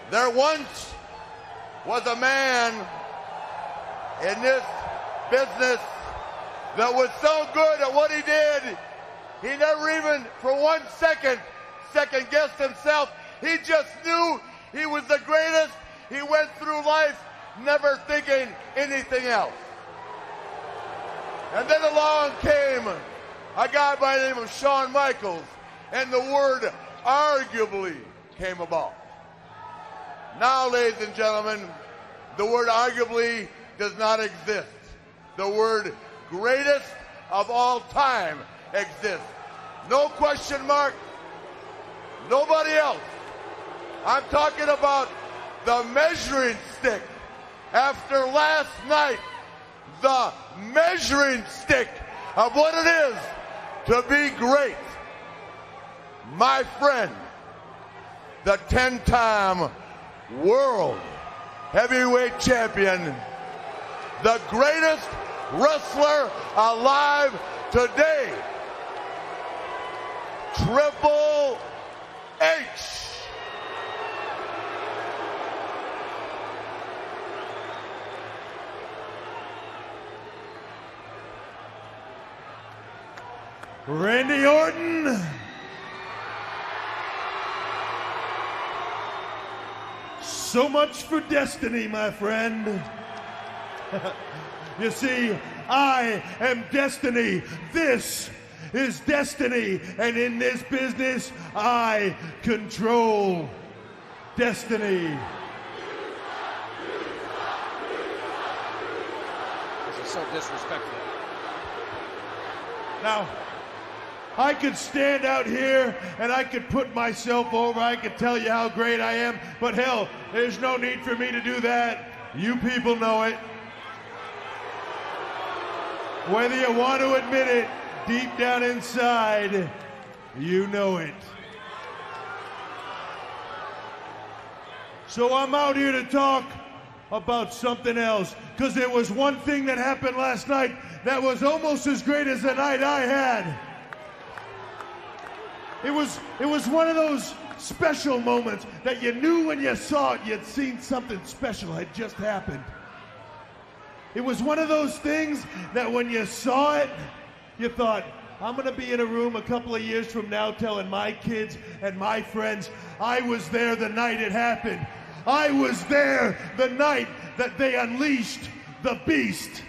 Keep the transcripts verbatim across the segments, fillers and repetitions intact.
There once was a man in this business that was so good at what he did, he never even for one second second guessed himself. He just knew he was the greatest. He went through life never thinking anything else. And then along came a guy by the name of Shawn Michaels, and the word arguably came about. Now, ladies and gentlemen, the word arguably does not exist. The word greatest of all time exists. No question mark. Nobody else. I'm talking about the measuring stick. After last night, the measuring stick of what it is to be great. My friend, the ten-time world heavyweight champion, the greatest wrestler alive today, Triple H. Randy Orton. So much for destiny, my friend. You see, I am destiny. This is destiny. And in this business, I control destiny. This is so disrespectful. Now, I could stand out here and I could put myself over. I could tell you how great I am. But hell, there's no need for me to do that. You people know it. Whether you want to admit it, deep down inside, you know it. So I'm out here to talk about something else, because there was one thing that happened last night that was almost as great as the night I had. It was, it was one of those special moments that you knew when you saw it, you'd seen something special had just happened. It was one of those things that when you saw it, you thought, I'm going to be in a room a couple of years from now telling my kids and my friends, I was there the night it happened. I was there the night that they unleashed the beast.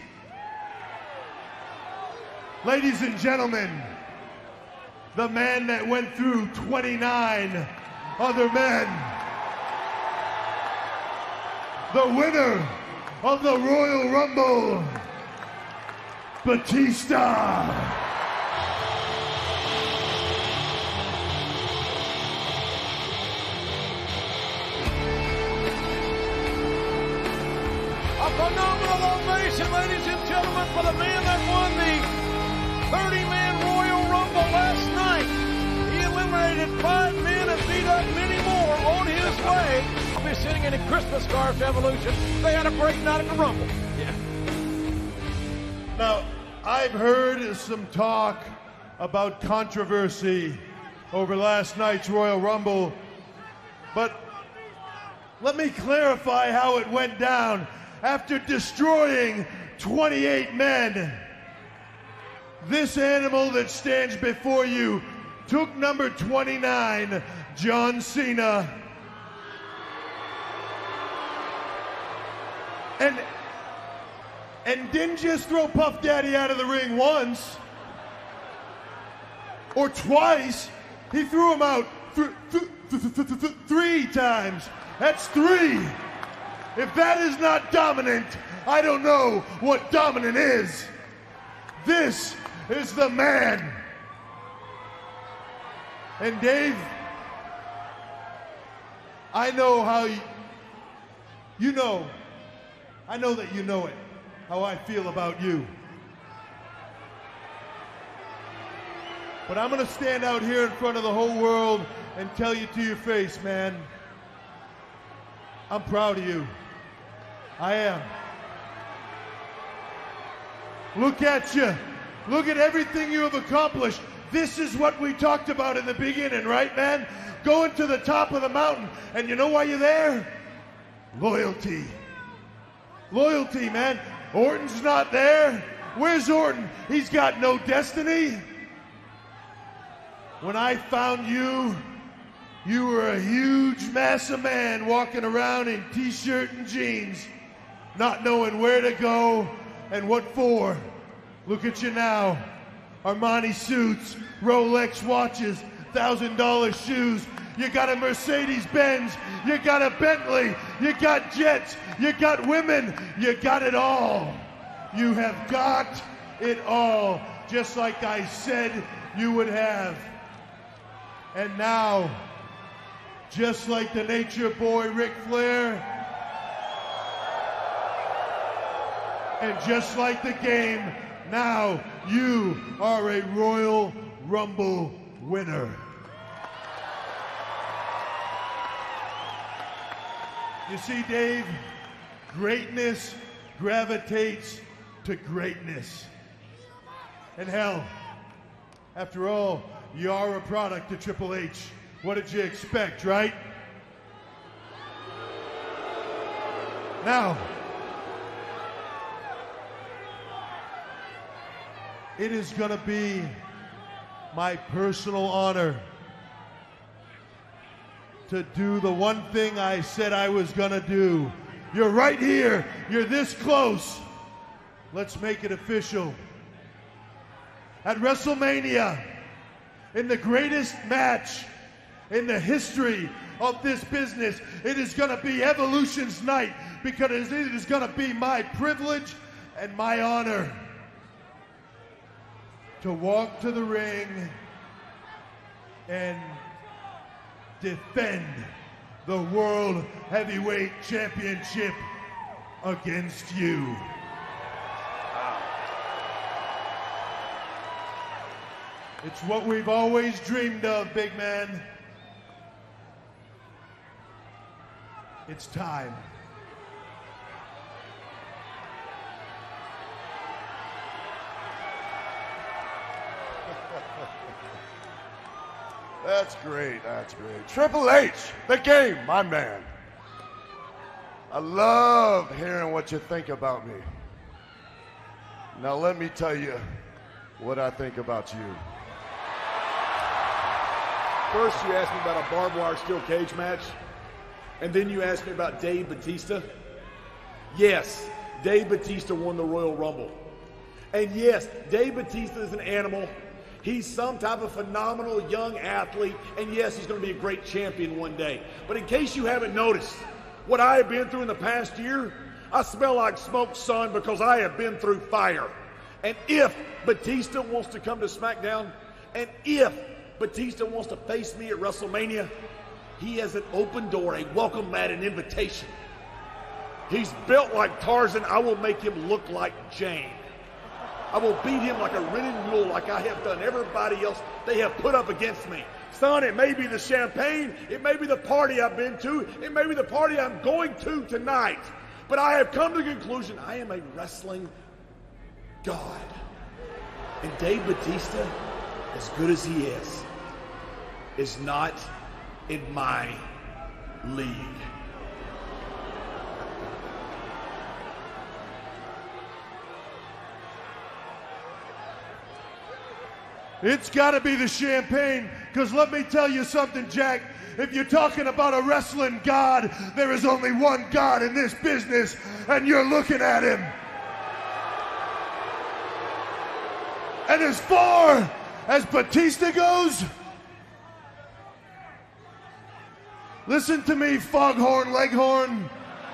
Ladies and gentlemen, the man that went through twenty-nine other men, the winner of the Royal Rumble, Batista. A phenomenal ovation, ladies and gentlemen, for the man that won the thirty-man Royal Rumble last night. He eliminated five men and beat up many more on his way. I'll be sitting in a Christmas scarf evolution. They had a great night at the Rumble. Yeah. Now, I've heard some talk about controversy over last night's Royal Rumble, but let me clarify how it went down. After destroying twenty-eight men, this animal that stands before you took number twenty-nine, John Cena, and and didn't just throw Puff Daddy out of the ring once or twice. He threw him out th th th th th th three times. That's three. If that is not dominant, I don't know what dominant is. This is the man. And Dave, I know how you, you know, I know that you know it, how I feel about you. But I'm going to stand out here in front of the whole world and tell you to your face, man, I'm proud of you. I am. Look at you. Look at everything you have accomplished. This is what we talked about in the beginning, right, man? Going to the top of the mountain. And you know why you're there? Loyalty. Loyalty, man. Orton's not there. Where's Orton? He's got no destiny. When I found you, you were a huge mass of man walking around in t-shirt and jeans, not knowing where to go and what for. Look at you now. Armani suits, Rolex watches, one thousand dollar shoes. You got a Mercedes-Benz, you got a Bentley, you got jets, you got women, you got it all. You have got it all, just like I said you would have. And now, just like the Nature Boy Ric Flair, and just like the game, now you are a Royal Rumble winner. You see, Dave, greatness gravitates to greatness. And hell, after all, you are a product of Triple H. What did you expect, right? Now, it is going to be my personal honor to do the one thing I said I was going to do. You're right here. You're this close. Let's make it official. At WrestleMania, in the greatest match in the history of this business, it is going to be Evolution's night, because it is going to be my privilege and my honor to walk to the ring and defend the World Heavyweight Championship against you. It's what we've always dreamed of, big man. It's time. That's great, that's great. Triple H, the game, my man. I love hearing what you think about me. Now let me tell you what I think about you. First, you asked me about a barbed wire steel cage match, and then you asked me about Dave Batista. Yes, Dave Batista won the Royal Rumble. And yes, Dave Batista is an animal. He's some type of phenomenal young athlete, and yes, he's going to be a great champion one day. But in case you haven't noticed, what I have been through in the past year, I smell like smoke, son, because I have been through fire. And if Batista wants to come to SmackDown, and if Batista wants to face me at WrestleMania, he has an open door, a welcome mat, an invitation. He's built like Tarzan. I will make him look like Jane. I will beat him like a rented mule, like I have done everybody else they have put up against me. Son, it may be the champagne, it may be the party I've been to, it may be the party I'm going to tonight, but I have come to the conclusion I am a wrestling god. And Dave Batista, as good as he is, is not in my league. It's got to be the champagne, because let me tell you something, Jack. If you're talking about a wrestling god, there is only one god in this business, and you're looking at him. And as far as Batista goes, listen to me, Foghorn Leghorn.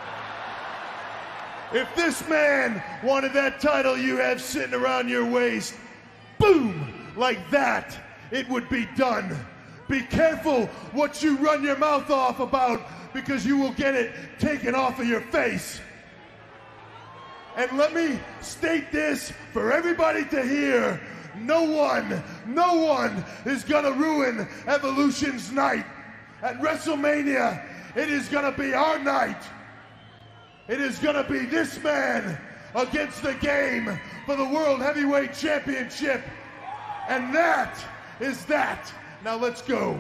If this man wanted that title you have sitting around your waist, boom, like that, it would be done. Be careful what you run your mouth off about, because you will get it taken off of your face. And let me state this for everybody to hear. No one, no one is gonna ruin Evolution's night. At WrestleMania, it is gonna be our night. It is gonna be this man against the game for the World Heavyweight Championship. And that is that. Now let's go.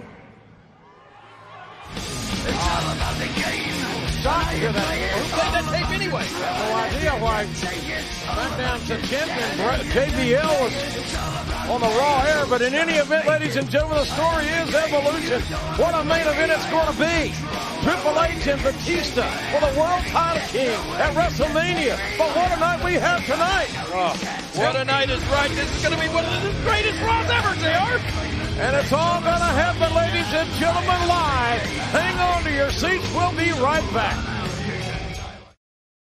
Shocked to that. Who played that tape anyway? I have no idea why SmackDown champion J B L was on the Raw air, but in any event, ladies and gentlemen, the story is Evolution. What a main event it's going to be. Triple H and Batista for the World Title King at WrestleMania. But what a night we have tonight. Oh, what a night is right. This is going to be one of the greatest Raws ever, J R. And it's all going to happen, ladies and gentlemen, live. Hang on to your seats. We'll be right back.